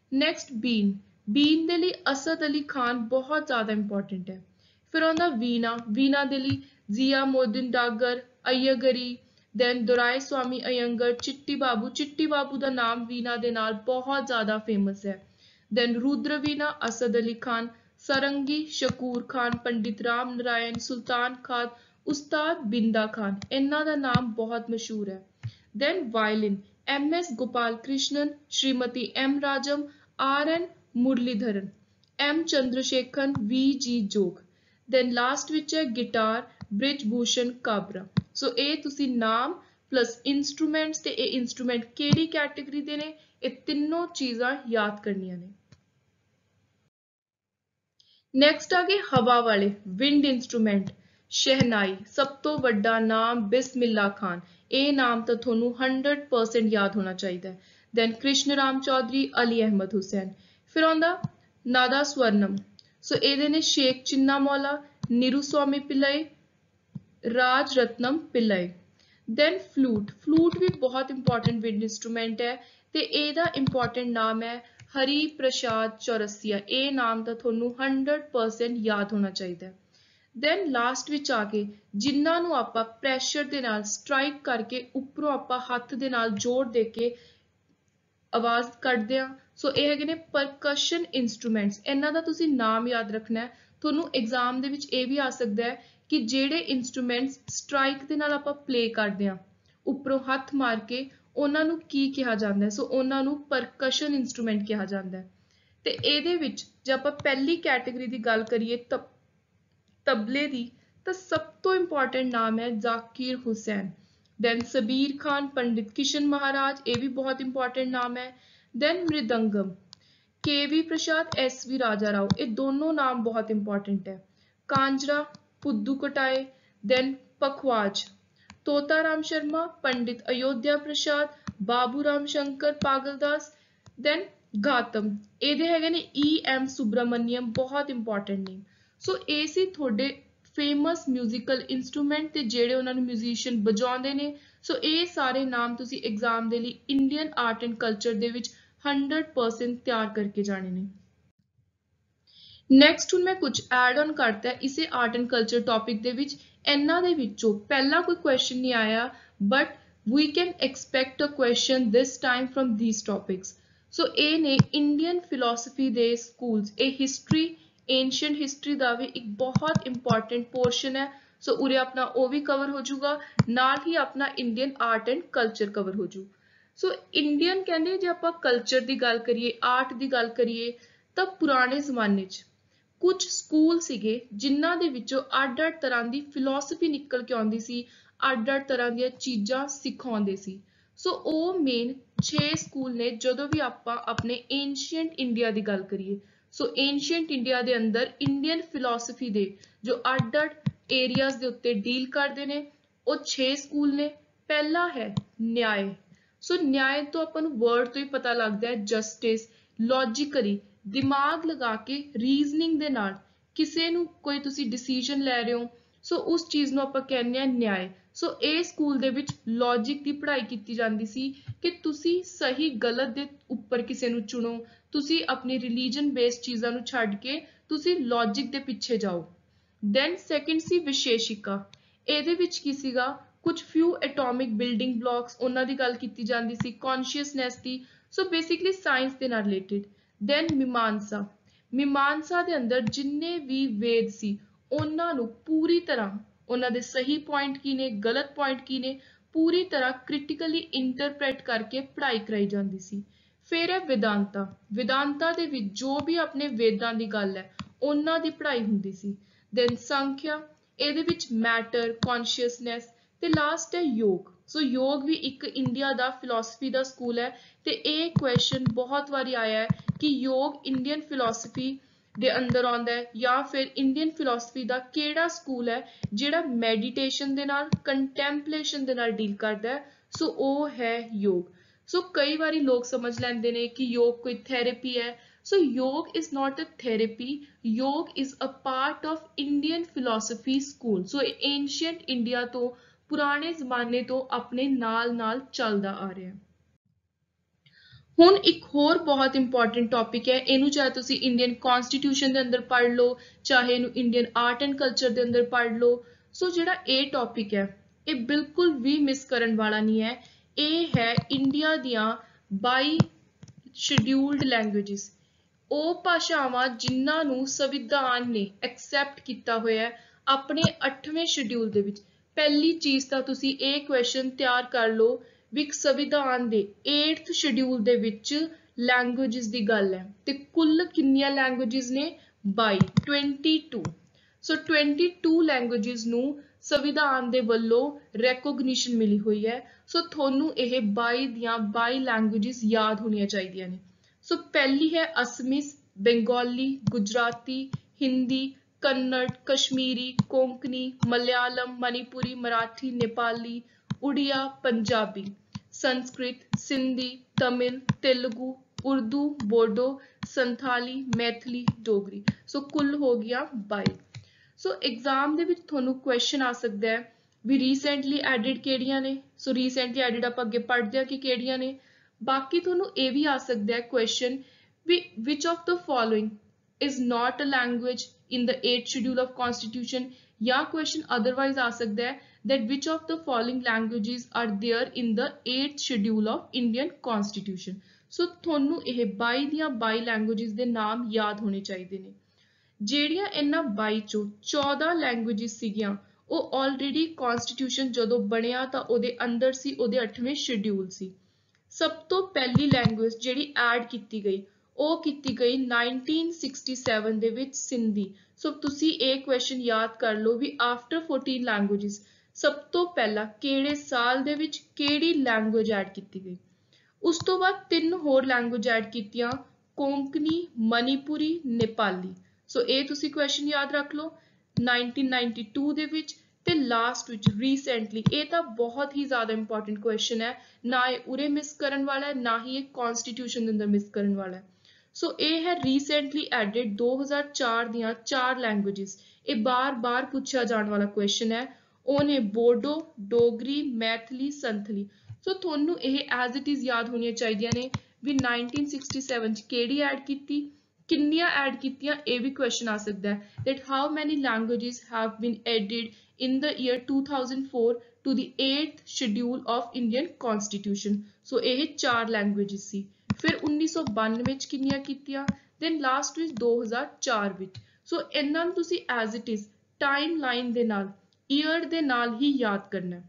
Next been, been ਦੇ ਲਈ ਅਸਦ ਅਲੀ ਖਾਨ ਬਹੁਤ ਜ਼ਿਆਦਾ ਇੰਪੋਰਟੈਂਟ ਹੈ। ਫਿਰ ਆਉਂਦਾ ਵੀਨਾ, ਵੀਨਾ ਦੇ ਲਈ ਜ਼ਿਆਮੁਦੀਨ ਡਾਗਰ, ਅਯਗਰੀ, ਦੈਨ ਦੁਰਾਏ ਸਵਾਮੀ ਅਯੰਗਰ, ਚਿੱਟੀ ਬਾਬੂ ਦਾ ਨਾਮ ਵੀਨਾ ਦੇ ਨਾਲ ਬਹੁਤ ਜ਼ਿਆਦਾ ਫੇਮਸ ਹੈ। ਦੈਨ ਰੁद्र ਵੀਨਾ, ਅਸਦ ਅਲੀ ਖਾਨ, ਸਰੰਗੀ, शकूर खान, पंडित राम नारायण, सुल्तान खान, उस्ताद बिंदा खान, ਇਹਨਾਂ ਦਾ ਨਾਮ ਬਹੁਤ ਮਸ਼ਹੂਰ ਹੈ। Then violin, MS Gopal Krishnan, Shrimati M Rajam, RN Muralidharan, M Chandrasekharan, VG Jog. Then last ਵਿੱਚ ਹੈ ਗਿਟਾਰ, ਬ੍ਰਿਜ ਭੂਸ਼ਣ ਕਾਬਰਾ। ਸੋ ਇਹ ਤੁਸੀਂ ਨਾਮ ਪਲੱਸ ਇੰਸਟਰੂਮੈਂਟਸ ਤੇ ਇਹ ਇੰਸਟਰੂਮੈਂਟ ਕਿਹੜੀ ਕੈਟੇਗਰੀ ਦੇ ਨੇ, ਇਹ ਤਿੰਨੋਂ ਚੀਜ਼ਾਂ ਯਾਦ ਕਰਨੀਆਂ ਨੇ। ਨੈਕਸਟ ਆ ਗਏ ਹਵਾ ਵਾਲੇ ਵਿੰਡ ਇੰਸਟਰੂਮੈਂਟ। ਸ਼ਹਿਨਾਈ, ਸਭ ਤੋਂ ਵੱਡਾ ਨਾਮ ਬਿਸਮਿल्ला ਖਾਨ, ਇਹ ਨਾਮ ਤਾਂ ਤੁਹਾਨੂੰ 100% ਯਾਦ ਹੋਣਾ ਚਾਹੀਦਾ ਹੈ। ਦੈਨ ਕ੍ਰਿਸ਼ਨ ਰਾਮ ਚੌਧਰੀ, ਅਲੀ ਅਹਿਮਦ ਹੁਸੈਨ। ਫਿਰ ਆਉਂਦਾ ਨਾਦਾ ਸਵਰਨਮ, ਸੋ ਇਹਦੇ ਨੇ Sheikh Chinna Moula, Niruswamy Pillai, Raj Ratnam Pillai. Then flute, flute ਵੀ ਬਹੁਤ ਇੰਪੋਰਟੈਂਟ ਵਿੰਡ ਇੰਸਟਰੂਮੈਂਟ ਹੈ ਤੇ ਇਹਦਾ ਇੰਪੋਰਟੈਂਟ ਨਾਮ ਹੈ ਹਰੀ ਪ੍ਰਸਾਦ ਚੌਰਸੀਆ। ਇਹ ਨਾਮ ਤਾਂ ਤੁਹਾਨੂੰ 100% ਯਾਦ ਹੋਣਾ ਚਾਹੀਦਾ ਹੈ। ਦੈਨ ਲਾਸਟ ਵਿੱਚ ਆ ਕੇ ਜਿਨ੍ਹਾਂ ਨੂੰ ਆਪਾਂ ਪ੍ਰੈਸ਼ਰ ਦੇ ਨਾਲ ਸਟ੍ਰਾਈਕ ਕਰਕੇ ਉੱਪਰੋਂ ਆਪਾਂ ਹੱਥ ਦੇ ਨਾਲ ਜ਼ੋਰ ਦੇ ਕੇ ਆਵਾਜ਼ ਕੱਢਦੇ ਹਾਂ, ਸੋ ਇਹ ਹੈਗੇ ਨੇ ਪਰਕਸ਼ਨ ਇੰਸਟਰੂਮੈਂਟਸ। ਇਹਨਾਂ ਦਾ ਤੁਸੀਂ ਨਾਮ ਯਾਦ ਰੱਖਣਾ ਹੈ। ਤੁਹਾਨੂੰ ਐਗਜ਼ਾਮ ਦੇ ਵਿੱਚ ਇਹ ਵੀ ਆ ਸਕਦਾ ਹੈ ਕਿ ਜਿਹੜੇ ਇੰਸਟਰੂਮੈਂਟਸ ਸਟ੍ਰਾਈਕ ਦੇ ਨਾਲ ਆਪਾਂ ਪਲੇ ਕਰਦੇ ਹਾਂ ਉੱਪਰੋਂ ਹੱਥ ਮਾਰ ਕੇ, ਉਹਨਾਂ ਨੂੰ ਕੀ ਕਿਹਾ ਜਾਂਦਾ ਹੈ, ਸੋ ਉਹਨਾਂ ਨੂੰ ਪਰਕਸ਼ਨ ਇੰਸਟਰੂਮੈਂਟ ਕਿਹਾ ਜਾਂਦਾ ਹੈ। ਤੇ ਇਹਦੇ ਵਿੱਚ ਜੇ ਆਪਾਂ ਪਹਿਲੀ ਕੈਟੇਗਰੀ ਦੀ ਗੱਲ ਕਰੀਏ ਤਬਲੇ ਦੀ, ਤਾਂ ਸਭ ਤੋਂ ਇੰਪੋਰਟੈਂਟ ਨਾਮ ਹੈ ਜ਼ਾਕਿਰ ਹੁਸੈਨ। ਦੈਨ ਸਬੀਰ ਖਾਨ, ਪੰਡਿਤ ਕਿਸ਼ਨ ਮਹਾਰਾਜ, ਇਹ ਵੀ ਬਹੁਤ ਇੰਪੋਰਟੈਂਟ ਨਾਮ ਹੈ। Then mridangam, KV Prasad, SV Raja Rao, ਇਹ ਦੋਨੋਂ ਨਾਮ ਬਹੁਤ ਇੰਪੋਰਟੈਂਟ ਹੈ। ਕਾਂਜਰਾ, ਪੁੱਦੂਕਟਾਏ, ਦੈਨ ਪਖਵਾਜ, ਤੋਤਾ ਰਾਮ ਸ਼ਰਮਾ, ਪੰਡਿਤ ਅਯੋਧਿਆ ਪ੍ਰਸਾਦ, ਬਾਬੂ ਰਾਮ ਸ਼ੰਕਰ ਪਾਗਲਦਾਸ। ਦੈਨ ਗਾਤਮ, ਇਹਦੇ ਹੈਗੇ ਨੇ EM ਸੁਬਰਾਮਨੀਅਮ, ਬਹੁਤ ਇੰਪੋਰਟੈਂਟ ਨੇ। ਸੋ ਇਹ ਸੀ ਤੁਹਾਡੇ ਫੇਮਸ ਮਿਊਜ਼ੀਕਲ ਇੰਸਟਰੂਮੈਂਟ ਤੇ ਜਿਹੜੇ ਉਹਨਾਂ ਨੂੰ ਮਿਊਜ਼ੀਸ਼ੀਅਨ ਵਜਾਉਂਦੇ ਨੇ। ਸੋ ਇਹ ਸਾਰੇ ਨਾਮ ਤੁਸੀਂ ਐਗਜ਼ਾਮ ਦੇ ਲਈ ਇੰਡੀਅਨ ਆਰਟ ਐਂਡ ਕਲਚਰ ਦੇ ਵਿੱਚ 100% ਤਿਆਰ ਕਰਕੇ ਜਾਣੇ ਨੇ। ਨੈਕਸਟ ਹੁਣ ਮੈਂ ਕੁਝ ਐਡ ਔਨ ਕਰਤਾ ਇਸੇ ਆਰਟ ਐਂਡ ਕਲਚਰ ਟੌਪਿਕ ਦੇ ਵਿੱਚ। ਇਹਨਾਂ ਦੇ ਵਿੱਚੋਂ ਪਹਿਲਾਂ ਕੋਈ ਕੁਐਸਚਨ ਨਹੀਂ ਆਇਆ, but we can expect a question this time from these topics. So ਇਹ ਨੇ ਇੰਡੀਅਨ ਫਿਲੋਸਫੀ ਦੇ ਸਕੂਲਸ। ਇਹ ਹਿਸਟਰੀ, ਏਂਸ਼ੀਅੰਟ ਹਿਸਟਰੀ ਦਾ ਵੀ ਇੱਕ ਬਹੁਤ ਇੰਪੋਰਟੈਂਟ ਪੋਰਸ਼ਨ ਹੈ। ਸੋ ਉਰੇ ਆਪਣਾ ਉਹ ਵੀ ਕਵਰ ਹੋ ਜਾਊਗਾ, ਨਾਲ ਹੀ ਆਪਣਾ Indian art and culture cover ਹੋ ਜੂ। ਸੋ ਇੰਡੀਅਨ ਕਹਿੰਦੇ ਜੇ ਆਪਾਂ ਕਲਚਰ ਦੀ ਗੱਲ ਕਰੀਏ, ਆਰਟ ਦੀ ਗੱਲ ਕਰੀਏ, ਤਾਂ ਪੁਰਾਣੇ ਜ਼ਮਾਨੇ 'ਚ ਕੁਝ ਸਕੂਲ ਸੀਗੇ ਜਿਨ੍ਹਾਂ ਦੇ ਵਿੱਚੋਂ ਅੱਡ-ਅੱਡ ਤਰ੍ਹਾਂ ਦੀ ਫਿਲੋਸਫੀ ਨਿਕਲ ਕੇ ਆਉਂਦੀ ਸੀ, ਅੱਡ-ਅੱਡ ਤਰ੍ਹਾਂ ਦੀਆਂ ਚੀਜ਼ਾਂ ਸਿਖਾਉਂਦੇ ਸੀ। ਸੋ ਉਹ ਮੇਨ 6 ਸਕੂਲ ਨੇ ਜਦੋਂ ਵੀ ਆਪਾਂ ਆਪਣੇ ਏਂਸ਼ੀਅੰਟ ਇੰਡੀਆ ਦੀ ਗੱਲ ਕਰੀਏ। ਸੋ ਏਂਸ਼ੀਅੰਟ ਇੰਡੀਆ ਦੇ ਅੰਦਰ ਇੰਡੀਅਨ ਫਿਲੋਸਫੀ ਦੇ ਜੋ ਅੱਡ-ਅੱਡ ਏਰੀਆਜ਼ ਦੇ ਉੱਤੇ ਡੀਲ ਕਰਦੇ ਨੇ, ਉਹ 6 ਸਕੂਲ ਨੇ। ਪਹਿਲਾ ਹੈ ਨਿਆਏ। ਸੋ ਨਿਆਏ ਤੋਂ ਆਪਾਂ ਨੂੰ ਵਰਡ ਤੋਂ ਹੀ ਪਤਾ ਲੱਗਦਾ ਹੈ ਜਸਟਿਸ, ਲੌਜੀਕਲੀ ਦਿਮਾਗ ਲਗਾ ਕੇ ਰੀਜ਼ਨਿੰਗ ਦੇ ਨਾਲ ਕਿਸੇ ਨੂੰ ਕੋਈ ਤੁਸੀਂ ਡਿਸੀਜਨ ਲੈ ਰਹੇ ਹੋ, ਸੋ ਉਸ ਚੀਜ਼ ਨੂੰ ਆਪਾਂ ਕਹਿੰਦੇ ਹਾਂ ਨਿਆਏ। ਸੋ ਇਹ ਸਕੂਲ ਦੇ ਵਿੱਚ ਲੌਜਿਕ ਦੀ ਪੜ੍ਹਾਈ ਕੀਤੀ ਜਾਂਦੀ ਸੀ ਕਿ ਤੁਸੀਂ ਸਹੀ ਗਲਤ ਦੇ ਉੱਪਰ ਕਿਸੇ ਨੂੰ ਚੁਣੋ, ਤੁਸੀਂ ਆਪਣੀ ਰਿਲੀਜਨ ਬੇਸਡ ਚੀਜ਼ਾਂ ਨੂੰ ਛੱਡ ਕੇ ਤੁਸੀਂ ਲੌਜਿਕ ਦੇ ਪਿੱਛੇ ਜਾਓ। ਦੈਨ ਸੈਕਿੰਡ ਸੀ ਵਿਸ਼ੇਸ਼ਿਕਾ। ਇਹਦੇ ਵਿੱਚ ਕੀ ਸੀਗਾ, ਕੁਝ ਫਿਊ ਐਟੋਮਿਕ ਬਿਲਡਿੰਗ ਬਲੌਕਸ, ਉਹਨਾਂ ਦੀ ਗੱਲ ਕੀਤੀ ਜਾਂਦੀ ਸੀ, ਕੌਨਸ਼ੀਅਸਨੈਸ ਦੀ। ਸੋ ਬੇਸਿਕਲੀ ਸਾਇੰਸ ਦੇ ਨਾਲ ਰਿਲੇਟਿਡ। ਦੈਨ ਮੀਮਾਂਸਾ, ਮੀਮਾਂਸਾ ਦੇ ਅੰਦਰ ਜਿੰਨੇ ਵੀ ਵੇਦ ਸੀ ਉਹਨਾਂ ਨੂੰ ਪੂਰੀ ਤਰ੍ਹਾਂ, ਉਹਨਾਂ ਦੇ ਸਹੀ ਪੁਆਇੰਟ ਕੀ ਨੇ, ਗਲਤ ਪੁਆਇੰਟ ਕੀ ਨੇ, ਪੂਰੀ ਤਰ੍ਹਾਂ ਕ੍ਰਿਟੀਕਲੀ ਇੰਟਰਪ੍ਰੇਟ ਕਰਕੇ ਪੜ੍ਹਾਈ ਕਰਾਈ ਜਾਂਦੀ ਸੀ। ਫਿਰ ਹੈ ਵਿਦਾਂਤਾ। ਵਿਦਾਂਤਾ ਦੇ ਵਿੱਚ ਜੋ ਵੀ ਆਪਣੇ ਵੇਦਾਂ ਦੀ ਗੱਲ ਹੈ ਉਹਨਾਂ ਦੀ ਪੜ੍ਹਾਈ ਹੁੰਦੀ ਸੀ। ਦੈਨ ਸੰਖਿਆ, ਇਹਦੇ ਵਿੱਚ ਮੈਟਰ, ਕੌਨਸ਼ੀਅਸਨੈਸ। ਤੇ ਲਾਸਟ ਹੈ ਯੋਗ। ਸੋ ਯੋਗ ਵੀ ਇੱਕ ਇੰਡੀਆ ਦਾ ਫਿਲੋਸਫੀ ਦਾ ਸਕੂਲ ਹੈ ਤੇ ਇਹ ਕੁਐਸਚਨ ਬਹੁਤ ਵਾਰੀ ਆਇਆ ਹੈ ਕਿ ਯੋਗ ਇੰਡੀਅਨ ਫਿਲੋਸਫੀ ਦੇ ਅੰਦਰ ਆਉਂਦਾ ਹੈ ਜਾਂ ਫਿਰ ਇੰਡੀਅਨ ਫਿਲੋਸਫੀ ਦਾ ਕਿਹੜਾ ਸਕੂਲ ਹੈ ਜਿਹੜਾ ਮੈਡੀਟੇਸ਼ਨ ਦੇ ਨਾਲ, ਕੰਟੈਂਪਲੇਸ਼ਨ ਦੇ ਨਾਲ ਡੀਲ ਕਰਦਾ ਹੈ। ਸੋ ਉਹ ਹੈ ਯੋਗ। ਸੋ ਕਈ ਵਾਰੀ ਲੋਕ ਸਮਝ ਲੈਂਦੇ ਨੇ ਕਿ ਯੋਗ ਕੋਈ ਥੈਰੇਪੀ ਹੈ। ਸੋ ਯੋਗ is not a therapy, ਯੋਗ is a part of Indian philosophy school. So ancient India ਤੋਂ, ਪੁਰਾਣੇ ਜ਼ਮਾਨੇ ਤੋਂ ਆਪਣੇ ਨਾਲ-ਨਾਲ ਚੱਲਦਾ ਆ ਰਿਹਾ। ਹੁਣ ਇੱਕ ਹੋਰ ਬਹੁਤ ਇੰਪੋਰਟੈਂਟ ਟੌਪਿਕ ਹੈ, ਇਹਨੂੰ ਚਾਹੇ ਤੁਸੀਂ ਇੰਡੀਅਨ ਕਨਸਟੀਟਿਊਸ਼ਨ ਦੇ ਅੰਦਰ ਪੜ੍ਹ ਲਓ, ਚਾਹੇ ਇਹਨੂੰ ਇੰਡੀਅਨ ਆਰਟ ਐਂਡ ਕਲਚਰ ਦੇ ਅੰਦਰ ਪੜ੍ਹ ਲਓ। ਸੋ ਜਿਹੜਾ ਇਹ ਟੌਪਿਕ ਹੈ ਇਹ ਬਿਲਕੁਲ ਵੀ ਮਿਸ ਕਰਨ ਵਾਲਾ ਨਹੀਂ ਹੈ। ਇਹ ਹੈ ਇੰਡੀਆ ਦੀਆਂ 22 ਸ਼ਡਿਊਲਡ ਲੈਂਗੁਏਜਿਸ, ਉਹ ਭਾਸ਼ਾਵਾਂ ਜਿਨ੍ਹਾਂ ਨੂੰ ਸੰਵਿਧਾਨ ਨੇ ਐਕਸੈਪਟ ਕੀਤਾ ਹੋਇਆ ਹੈ ਆਪਣੇ 8ਵੇਂ ਸ਼ਡਿਊਲ ਦੇ ਵਿੱਚ। ਪਹਿਲੀ ਚੀਜ਼ ਤਾਂ ਤੁਸੀਂ ਇਹ ਕੁਐਸਚਨ ਤਿਆਰ ਕਰ ਲਓ ਵੀ ਸੰਵਿਧਾਨ ਦੇ 8th ਸ਼ਡਿਊਲ ਦੇ ਵਿੱਚ ਲੈਂਗੁਏਜਿਸ ਦੀ ਗੱਲ ਹੈ ਤੇ ਕੁੱਲ ਕਿੰਨੀਆਂ ਲੈਂਗੁਏਜਿਸ ਨੇ? 22। ਸੋ 22 ਲੈਂਗੁਏਜਿਸ ਨੂੰ ਸੰਵਿਧਾਨ ਦੇ ਵੱਲੋਂ ਰੈਕੋਗਨੀਸ਼ਨ ਮਿਲੀ ਹੋਈ ਹੈ। ਸੋ ਤੁਹਾਨੂੰ ਇਹ 22 ਦੀਆਂ 22 ਲੈਂਗੁਏਜਿਸ ਯਾਦ ਹੋਣੀਆਂ ਚਾਹੀਦੀਆਂ ਨੇ। ਸੋ ਪਹਿਲੀ ਹੈ ਅਸਮੀਜ਼, ਬੰਗਾਲੀ, ਗੁਜਰਾਤੀ, ਹਿੰਦੀ, ਕੰਨੜ, ਕਸ਼ਮੀਰੀ, ਕੋਂਕਣੀ, ਮਲਿਆਲਮ, ਮਨੀਪੁਰੀ, ਮਰਾਠੀ, ਨੇਪਾਲੀ, ਉੜੀਆ, ਪੰਜਾਬੀ, ਸੰਸਕ੍ਰਿਤ, ਸਿੰਧੀ, ਤਮਿਲ, ਤੇਲਗੂ, ਉਰਦੂ, ਬੋਡੋ, ਸੰਥਾਲੀ, ਮੈਥਲੀ, ਡੋਗਰੀ। ਸੋ ਕੁੱਲ ਹੋ ਗਿਆ 22। ਸੋ ਐਗਜ਼ਾਮ ਦੇ ਵਿੱਚ ਤੁਹਾਨੂੰ ਕੁਐਸਚਨ ਆ ਸਕਦਾ ਹੈ ਵੀ ਰੀਸੈਂਟਲੀ ਐਡਿਡ ਕਿਹੜੀਆਂ ਨੇ? ਸੋ ਰੀਸੈਂਟਲੀ ਐਡਿਡ ਆਪਾਂ ਅੱਗੇ ਪੜ੍ਹਦੇ ਹਾਂ ਕਿ ਕਿਹੜੀਆਂ ਨੇ। ਬਾਕੀ ਤੁਹਾਨੂੰ ਇਹ ਵੀ ਆ ਸਕਦਾ ਹੈ ਕੁਐਸਚਨ ਵੀ which of the following is not a language in the 8th schedule of constitution, या question otherwise आ सकता है that which of the following languages are there in the 8th schedule of Indian constitution। so ਤੁਹਾਨੂੰ ਇਹ 22 ਦੀਆਂ 22 languages ਦੇ ਨਾਮ ਯਾਦ ਹੋਣੇ ਚਾਹੀਦੇ ਨੇ। ਜਿਹੜੀਆਂ ਇਹਨਾਂ 22 ਚੋਂ 14 languages ਸੀਗੀਆਂ ਉਹ already constitution ਜਦੋਂ ਬਣਿਆ ਤਾਂ ਉਹਦੇ ਅੰਦਰ ਸੀ, ਉਹਦੇ 8ਵੇਂ schedule ਸੀ। ਸਭ ਤੋਂ ਪਹਿਲੀ language ਜਿਹੜੀ ਐਡ ਕੀਤੀ ਗਈ ਉਹ ਕੀਤੀ ਗਈ 1967 ਦੇ ਵਿੱਚ ਸਿੰਧੀ। ਸੋ ਤੁਸੀਂ ਇਹ ਕੁਐਸਚਨ ਯਾਦ ਕਰ ਲਓ ਵੀ ਆਫਟਰ 14 ਲੈਂਗੁਏਜਿਸ ਸਭ ਤੋਂ ਪਹਿਲਾਂ ਕਿਹੜੇ ਸਾਲ ਦੇ ਵਿੱਚ ਕਿਹੜੀ ਲੈਂਗੁਏਜ ਐਡ ਕੀਤੀ ਗਈ। ਉਸ ਤੋਂ ਬਾਅਦ 3 ਹੋਰ ਲੈਂਗੁਏਜ ਐਡ ਕੀਤੀਆਂ, ਕੋਂਕਣੀ, ਮਨੀਪੁਰੀ, ਨੇਪਾਲੀ। ਸੋ ਇਹ ਤੁਸੀਂ ਕੁਐਸਚਨ ਯਾਦ ਰੱਖ ਲਓ 1992 ਦੇ ਵਿੱਚ। ਤੇ ਲਾਸਟ ਵਿੱਚ ਰੀਸੈਂਟਲੀ, ਇਹ ਤਾਂ ਬਹੁਤ ਹੀ ਜ਼ਿਆਦਾ ਇੰਪੋਰਟੈਂਟ ਕੁਐਸਚਨ ਹੈ, ਨਾ ਇਹ ਉਰੇ ਮਿਸ ਕਰਨ ਵਾਲਾ ਹੈ ਨਾ ਹੀ ਇਹ ਕਨਸਟੀਟਿਊਸ਼ਨ ਦੇ ਅੰਦਰ ਮਿਸ ਕਰਨ ਵਾਲਾ ਹੈ। ਸੋ ਇਹ ਹੈ ਰੀਸੈਂਟਲੀ ਐਡਿਡ 2004 ਦੀਆਂ 4 ਲੈਂਗੁਏਜਿਸ। ਇਹ ਬਾਰ-ਬਾਰ ਪੁੱਛਿਆ ਜਾਣ ਵਾਲਾ ਕੁਐਸਚਨ ਹੈ। ਉਹ ਨੇ ਬੋਡੋ, ਡੋਗਰੀ, ਮੈਥਲੀ, ਸੰਥਲੀ। ਸੋ ਤੁਹਾਨੂੰ ਇਹ ਐਜ਼ ਇਟ ਇਜ਼ ਯਾਦ ਹੋਣੀਆਂ ਚਾਹੀਦੀਆਂ ਨੇ ਵੀ 1967 ਚ ਕਿਹੜੀ ਐਡ ਕੀਤੀ, ਕਿੰਨੀਆਂ ਐਡ ਕੀਤੀਆਂ। ਇਹ ਵੀ ਕੁਐਸਚਨ ਆ ਸਕਦਾ ਹੈ that how many languages have been added in the year 2004 to the 8th schedule of Indian Constitution। ਸੋ ਇਹ 4 ਲੈਂਗੁਏਜਿਸ ਸੀ। ਫਿਰ 1992 ਵਿੱਚ ਕਿੰਨੀਆਂ ਕੀਤੀਆਂ, then ਲਾਸਟ ਵਿੱਚ 2004 ਵਿੱਚ। ਸੋ ਇਹਨਾਂ ਨੂੰ ਤੁਸੀਂ as it is timeline ਦੇ ਨਾਲ, ਈਅਰ ਦੇ ਨਾਲ ਹੀ ਯਾਦ ਕਰਨਾ।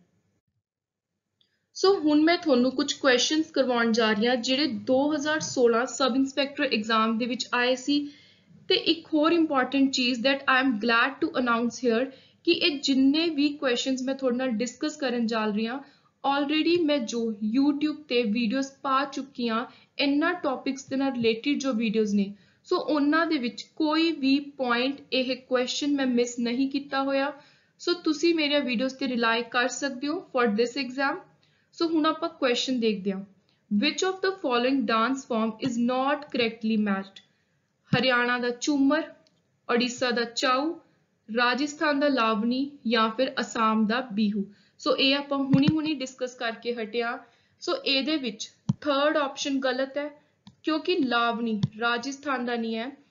ਸੋ ਹੁਣ ਮੈਂ ਤੁਹਾਨੂੰ ਕੁਝ ਕੁਐਸਚਨਸ ਕਰਵਾਉਣ ਜਾ ਰਹੀ ਹਾਂ ਜਿਹੜੇ 2016 ਸਬ ਇੰਸਪੈਕਟਰ ਐਗਜ਼ਾਮ ਦੇ ਵਿੱਚ ਆਏ ਸੀ। ਤੇ ਇੱਕ ਹੋਰ ਇੰਪੋਰਟੈਂਟ ਚੀਜ਼ that I am glad to announce here ਕਿ ਇਹ ਜਿੰਨੇ ਵੀ ਕੁਐਸਚਨਸ ਮੈਂ ਤੁਹਾਡੇ ਨਾਲ ਡਿਸਕਸ ਕਰਨ ਜਾ ਰਹੀ ਹਾਂ ਆਲਰੇਡੀ ਮੈਂ ਜੋ YouTube ਤੇ ਵੀਡੀਓਜ਼ ਪਾ ਚੁੱਕੀ ਹਾਂ ਇਹਨਾਂ ਟੌਪਿਕਸ ਦੇ ਨਾਲ ਰਿਲੇਟਿਡ ਜੋ ਵੀਡੀਓਜ਼ ਨੇ। ਸੋ ਉਹਨਾਂ ਦੇ ਵਿੱਚ ਕੋਈ ਵੀ ਪੁਆਇੰਟ ਇਹ ਕੁਐਸਚਨ ਮੈਂ ਮਿਸ ਨਹੀਂ ਕੀਤਾ ਹੋਇਆ। ਸੋ ਤੁਸੀਂ ਮੇਰੀਆਂ ਵੀਡੀਓਜ਼ ਤੇ ਰਿਲਾਈ ਕਰ ਸਕਦੇ ਹੋ ਫॉर ਦਿਸ ਐਗਜ਼ਾਮ। ਸੋ ਹੁਣ ਆਪਾਂ ਕੁਐਸਚਨ ਦੇਖਦੇ ਹਾਂ। which of the following dance form is not correctly matched? Haryana ਦਾ ਝੂਮਰ, ਉੜੀਸਾ ਦਾ ਚਾਊ, ਰਾਜਸਥਾਨ ਦਾ ਲਾਵਨੀ ਜਾਂ ਫਿਰ ਅਸਾਮ ਦਾ ਬਿਹੂ। ਸੋ ਇਹ ਆਪਾਂ ਹੁਣੀ ਡਿਸਕਸ ਕਰਕੇ ਹਟਿਆ। ਸੋ ਇਹਦੇ ਵਿੱਚ 3rd ਆਪਸ਼ਨ ਗਲਤ ਹੈ ਕਿਉਂਕਿ ਲਾਵਨੀ ਰਾਜਸਥਾਨ ਦਾ ਨਹੀਂ ਹੈ,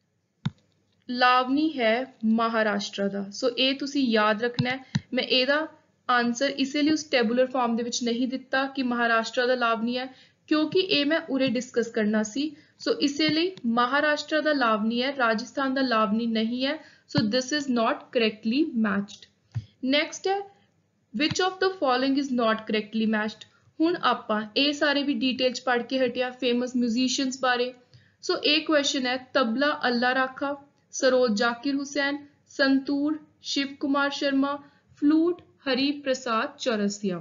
ਲਾਵਨੀ ਹੈ ਮਹਾਰਾਸ਼ਟਰ ਦਾ। ਸੋ ਇਹ ਤੁਸੀਂ ਯਾਦ ਰੱਖਣਾ ਹੈ। ਮੈਂ ਇਹਦਾ ਆਨਸਰ ਇਸੇ ਲਈ ਉਸ ਟੈਬੂਲਰ ਫਾਰਮ ਦੇ ਵਿੱਚ ਨਹੀਂ ਦਿੱਤਾ ਕਿ ਮਹਾਰਾਸ਼ਟਰ ਦਾ ਲਾਵਨੀ ਹੈ ਕਿਉਂਕਿ ਇਹ ਮੈਂ ਉਰੇ ਡਿਸਕਸ ਕਰਨਾ ਸੀ। ਸੋ ਇਸੇ ਲਈ ਮਹਾਰਾਸ਼ਟਰ ਦਾ ਲਾਵਨੀ ਹੈ, ਰਾਜਸਥਾਨ ਦਾ ਲਾਵਨੀ ਨਹੀਂ ਹੈ। So this is not correctly matched। Next ਹੈ which of the following is not correctly matched। ਹੁਣ ਆਪਾਂ ਇਹ ਸਾਰੇ ਵੀ ਡਿਟੇਲ ਚ ਪੜ੍ਹ ਕੇ ਹਟਿਆ ਫੇਮਸ ਮਿਊਜ਼ੀਸ਼ੀਅਨਸ ਬਾਰੇ। ਸੋ ਇਹ ਕੁਐਸਚਨ ਹੈ ਤਬਲਾ ਅੱਲਾ ਰਾਖਾ, सरोज जाकिर हुसैन, संतूर शिव कुमार शर्मा, फ्लूट हरि प्रसाद चौरसिया।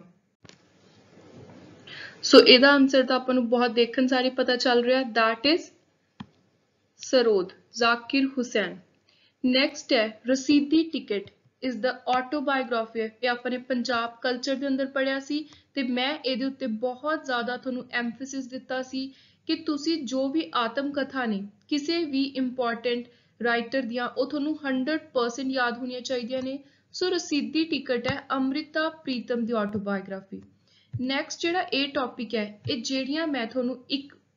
सो ਇਹਦਾ ਆਨਸਰ ਤਾਂ ਆਪਾਂ ਨੂੰ ਬਹੁਤ ਦੇਖਣ ਸਾਰੀ ਪਤਾ ਚੱਲ ਰਿਹਾ that is sarod Zakir Hussain. Next है Raseedi ticket is the autobiography। ਇਹ ਆਪਾਂ ਨੇ ਪੰਜਾਬ ਕਲਚਰ ਦੇ ਅੰਦਰ ਪੜਿਆ ਸੀ ਤੇ ਮੈਂ ਇਹਦੇ ਉੱਤੇ ਬਹੁਤ ਜ਼ਿਆਦਾ ਤੁਹਾਨੂੰ ਐਮਫੈਸਿਸ ਦਿੱਤਾ ਸੀ ਕਿ ਤੁਸੀਂ ਜੋ ਵੀ ਆਤਮ ਕਥਾ ਨੇ ਕਿਸੇ ਵੀ ਇੰਪੋਰਟੈਂਟ ਰਾਈਟਰ ਦੀਆਂ ਉਹ ਤੁਹਾਨੂੰ 100% ਯਾਦ ਹੋਣੀਆਂ ਚਾਹੀਦੀਆਂ ਨੇ। ਸੋ ਰਸੀਦੀ ਟਿਕਟ ਹੈ ਅੰਮ੍ਰਿਤਾ ਪ੍ਰੀਤਮ ਦੀ ਆਟੋਬਾਇਓਗ੍ਰਾਫੀ। ਨੈਕਸਟ ਜਿਹੜਾ ਇਹ ਟੌਪਿਕ ਹੈ ਇਹ ਜਿਹੜੀਆਂ ਮੈਂ ਤੁਹਾਨੂੰ ਇੱਕ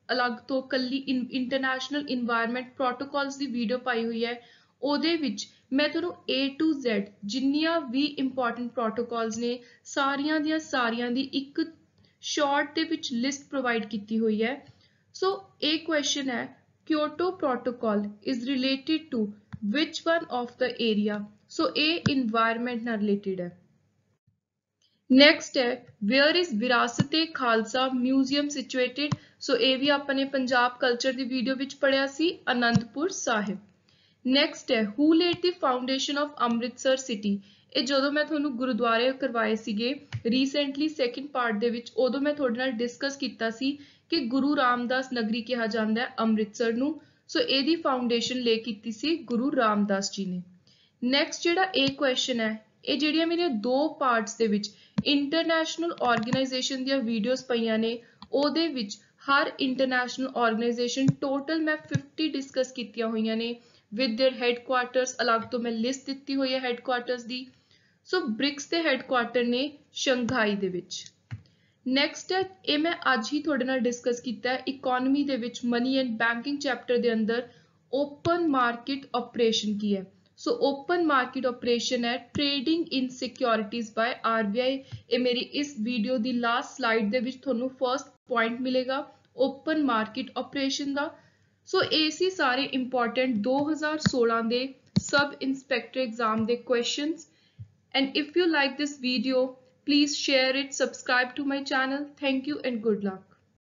अलग तो कल्ली इंटरनेशनल इन्वायरमेंट प्रोटोकॉल्स की वीडियो पाई हुई है, ਉਹਦੇ ਵਿੱਚ मैं ਤੁਹਾਨੂੰ A to Z जिन्नियां भी इंपॉर्टेंट प्रोटोकॉल्स ने सारियां ਦੀਆਂ ਸਾਰੀਆਂ ਦੀ ਇੱਕ ਸ਼ਾਰਟ ਦੇ ਵਿੱਚ ਲਿਸਟ ਪ੍ਰੋਵਾਈਡ ਕੀਤੀ ਹੋਈ ਹੈ। ਸੋ ਇਹ ਕੁਐਸਚਨ ਹੈ, Kyoto Protocol is related to which one of the area? ਸੋ ਇਹ environment ਨਾਲ related ਹੈ। नेक्स्ट है where is Virasat e Khalsa museum situated. So ये भी आपने पंजाब कल्चर की वीडियो विच पढ़िया सी, आनंदपुर साहिब। नेक्स्ट है who led the foundation of Amritsar city. ये जो मैं थोनू गुरुद्वारे करवाए सीगे रीसेंटली सैकेंड पार्ट दे विच, उदों मैं थोड़े नाल डिस्कस कीता सी कि गुरु रामदास नगरी कहा जाता है अमृतसर नू। सो एदी फाउंडेशन ले कीती सी गुरु रामदास जी ने। नैक्सट जिहड़ा ए क्वेश्चन है, ये जिहड़ियां मेरियां दो पार्ट्स दे विच इंटरनेशनल ऑर्गेनाइजेशन दी वीडियोस पईयां ने, ओहदे विच हर इंटरनेशनल ऑर्गेनाइजेशन टोटल मैं 50 डिस्कस कीतियां होईयां ने विद देयर हैडक्वार्टर्स। अलग तो मैं लिस्ट दित्ती हुई है हैडक्वार्टर्स दी। सो ब्रिक्स दे हैडक्वार्टर ने शंघाई दे विच। नैक्सट है ये मैं अज ही थोड़े नाल डिस्कस कीता है इकोनॉमी दे विच मनी एंड बैंकिंग चैप्टर दे अंदर ओपन मार्केट ऑपरेशन की है। सो ओपन मार्केट ऑपरेशन है trading in securities by RBI। ये मेरी इस वीडियो दी लास्ट स्लाइड दे विच थोनू फर्स्ट पॉइंट मिलेगा ओपन मार्केट ऑपरेशन दा। सो ऐसी सारे इंपॉर्टेंट 2016 दे सब इंस्पेक्टर एग्जाम दे questions. And if you like this video, please share it, subscribe to my channel. Thank you and good luck.